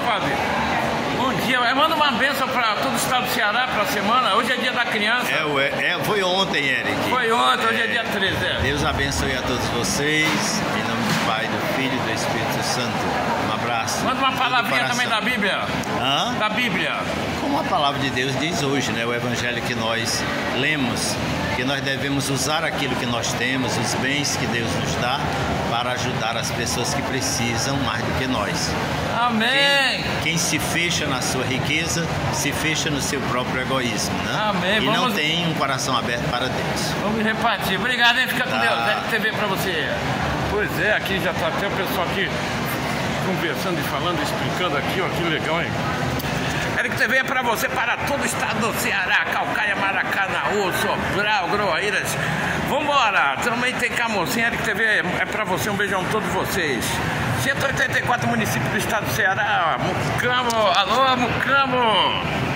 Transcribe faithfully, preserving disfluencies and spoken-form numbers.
padre. Bom dia. Manda uma bênção para todo o estado do Ceará para a semana. Hoje é dia da criança. É, é, foi ontem, Eric. Foi ontem, hoje é, é dia treze. É. Deus abençoe a todos vocês. Em nome do Pai, do Filho e do Espírito Santo. Um abraço. Manda uma palavrinha também da Bíblia. Hã? Da Bíblia. Como a palavra de Deus diz hoje, né? O evangelho que nós lemos, que nós devemos usar aquilo que nós temos, os bens que Deus nos dá, para ajudar as pessoas que precisam mais do que nós. Amém. Quem, quem se fecha na sua riqueza, se fecha no seu próprio egoísmo, né? Amém. E Vamos... não tem um coração aberto para Deus. Vamos repartir. Obrigado, hein? Fica com Tá. Deus. Eric T V para você. Pois é, aqui já está até o pessoal aqui conversando e falando, explicando aqui, ó, que legal, hein? Eric T V é para você, para todo o estado do Ceará, Calcaia, Maracanaú, Sobral, Groaíras. Vambora! Também tem Camocim. Eric T V é para você, um beijão a todos vocês. cento e oitenta e quatro municípios do estado do Ceará. Mucamo, alô, Mucamo!